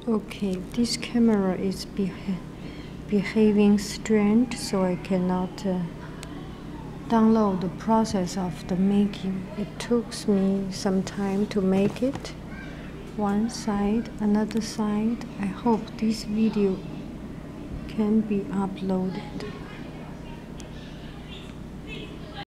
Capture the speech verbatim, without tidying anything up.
Okay, this camera is beha behaving strange, so I cannot uh, download the process of the making. It took me some time to make it. One side, another side. I hope this video can be uploaded.